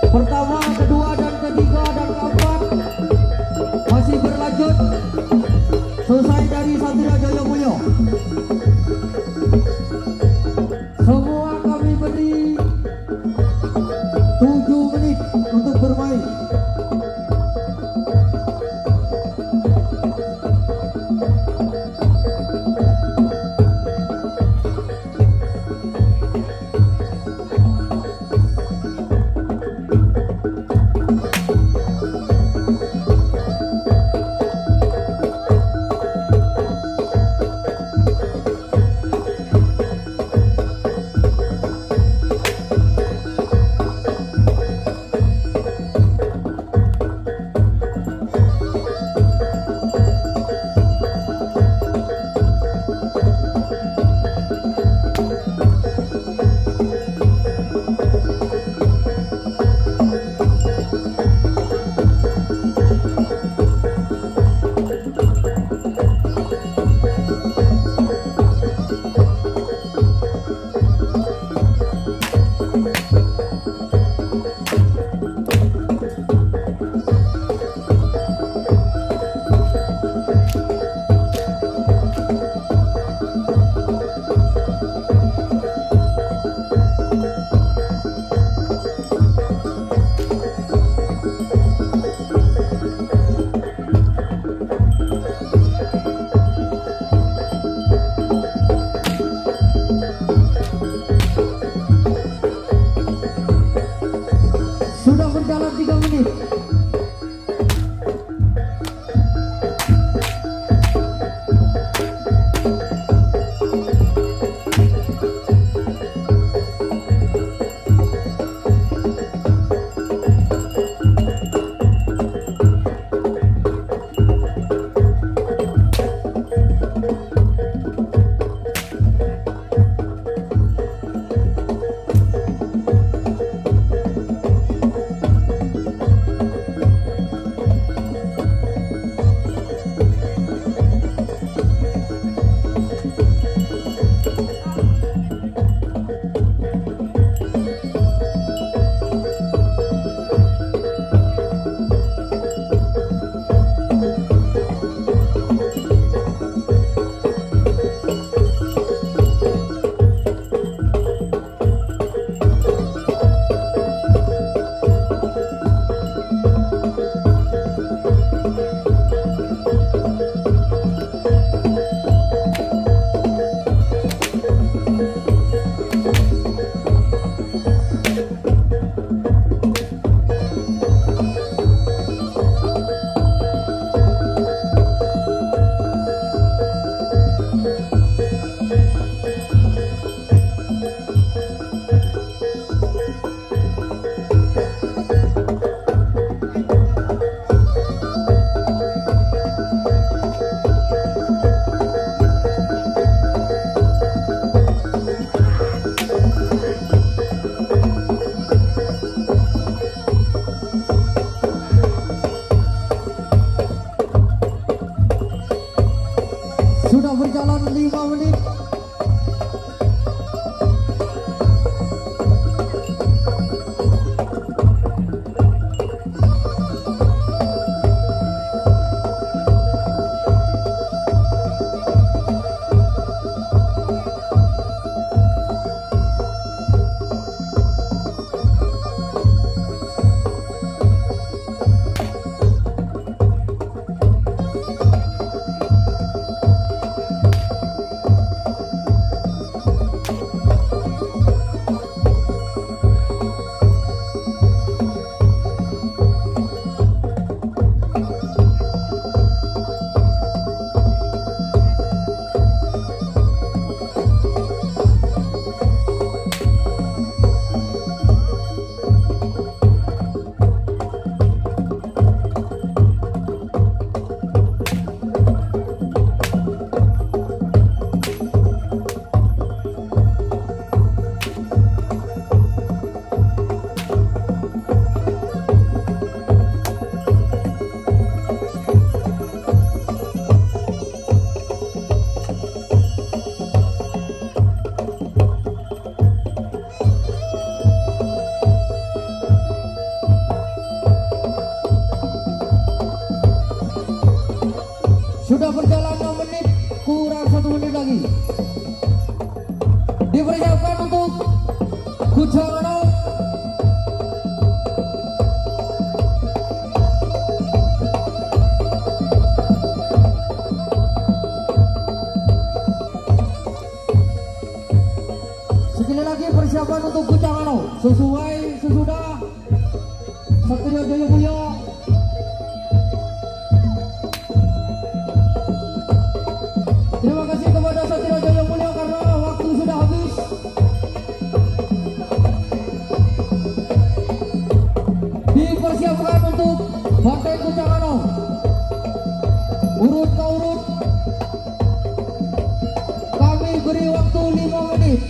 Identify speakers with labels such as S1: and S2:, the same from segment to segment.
S1: Pertama, kedua, dan ketiga, dan keempat masih berlanjut. Selesai dari Satria Jaya Mulyo. Semua kami beri 7 menit untuk bermain. Sudah berjalan 6 menit, kurang 1 menit lagi. Dipersiapkan untuk Kucangano. Sekali lagi persiapan untuk Kucangano. Sesudah Satrio Jayapuryo. Terima kasih kepada Satrio Jayapuryo karena waktu sudah habis. Dipersiapkan untuk Banteng Kucangano. Urut ke urut. Kami beri waktu 5 menit.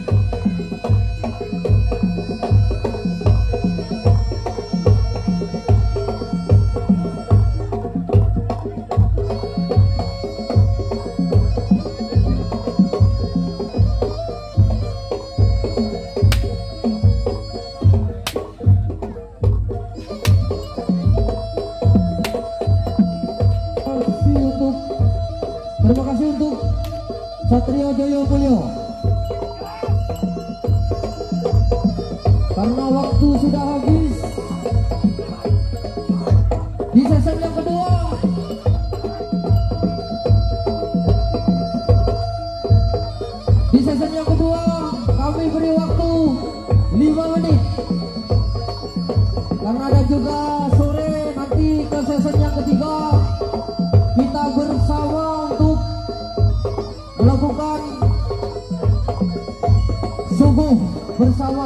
S1: Terima kasih untuk Satrio Jayapuryo karena waktu sudah habis. Di season yang kedua kami beri waktu 5 menit karena ada juga sore nanti ke season yang ketiga kita bersama untuk melakukan subuh bersama.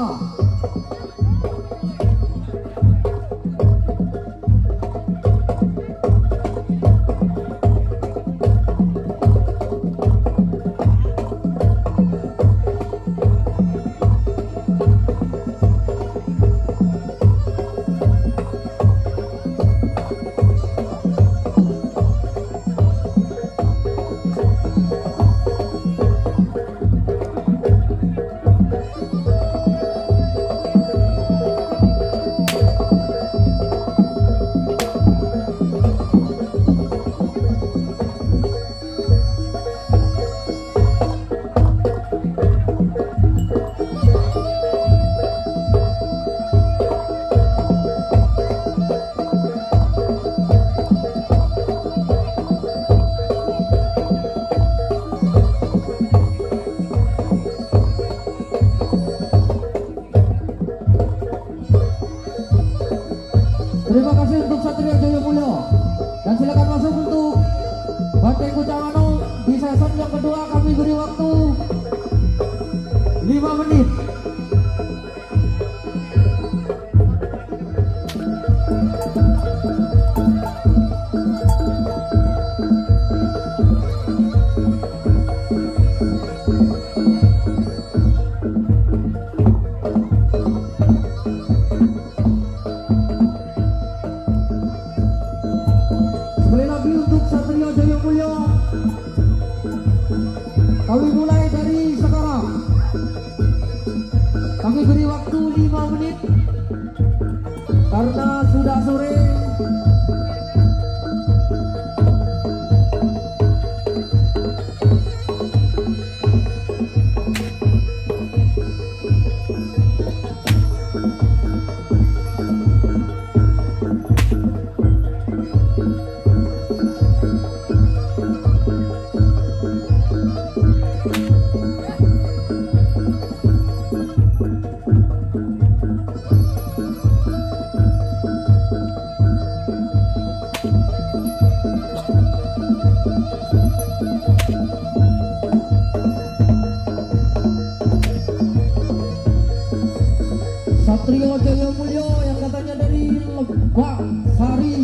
S1: Terima kasih untuk Satrio Jayapuryo dan silakan masuk untuk Banteng Kucangano. Di season yang kedua kami beri waktu 5 menit. Satrio Jayapuryo, kami mulai dari sekarang. Kami beri waktu 5 menit karena sudah sore. Satrio Jayapuryo yang katanya dari Lebak Sari.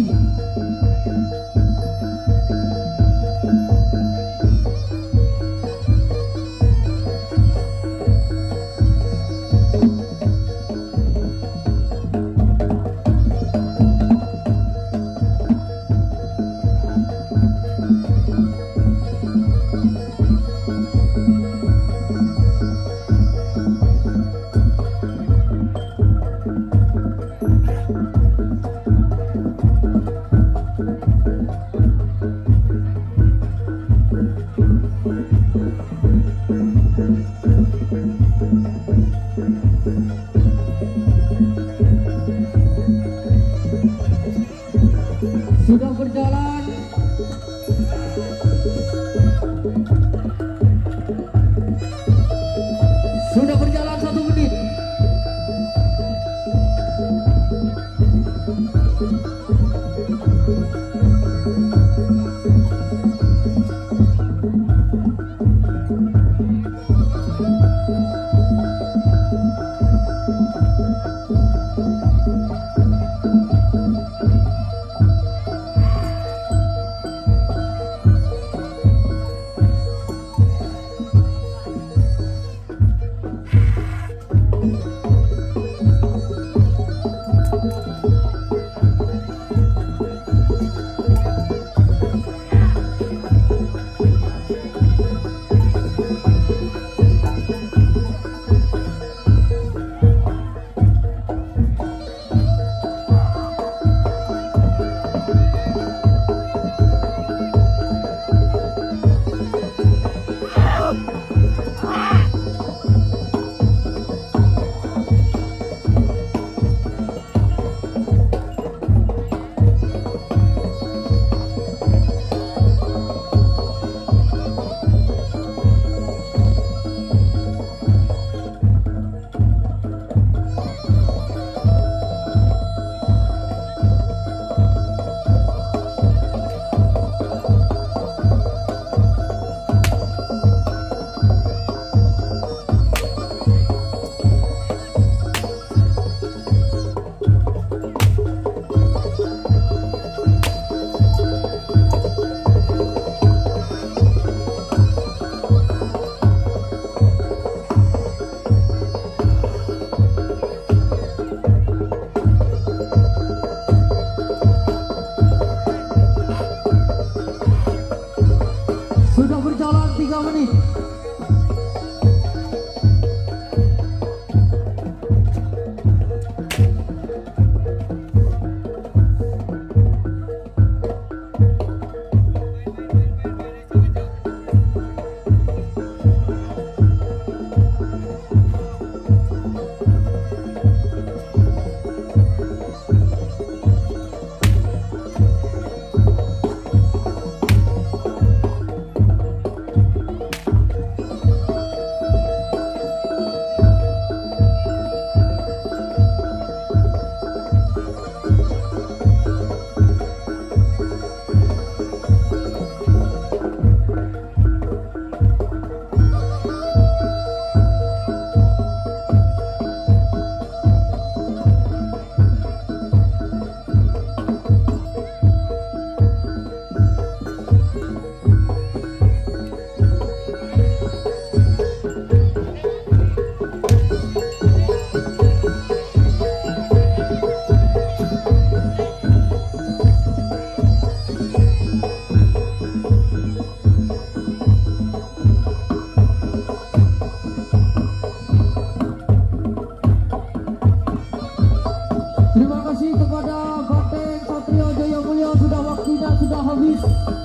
S1: Terima kasih kepada Banteng Satrio Jaya Mulyo, sudah waktunya sudah habis.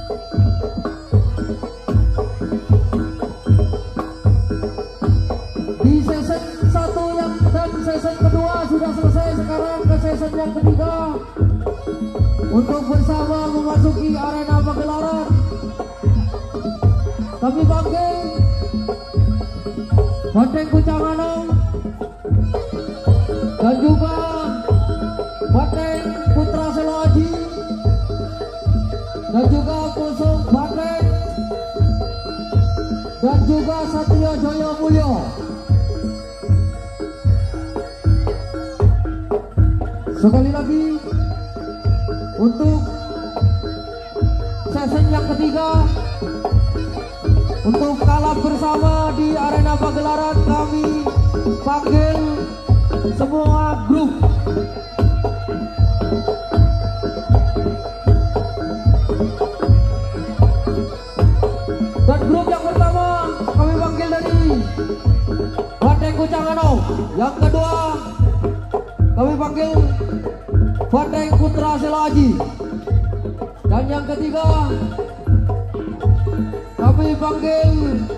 S1: Di season 1 yang dan season kedua sudah selesai, sekarang ke season yang ketiga untuk bersama memasuki arena pagelaran. Kami panggil Banteng Kucangano dan juga Banteng Putra Seloaji dan juga Kusung Banteng dan juga Satrio Jaya Mulyo. Sekali lagi untuk season yang ketiga, untuk kalap bersama di arena pagelaran, kami panggil semua grup. Dan grup yang pertama kami panggil dari Banteng Kucangano, yang kedua kami panggil Banteng Putra Seloaji, dan yang ketiga kami panggil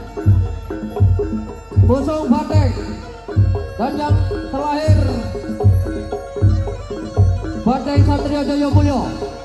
S1: Kusung Banteng, dan yang terakhir Banteng Satrio Jaya Mulyo.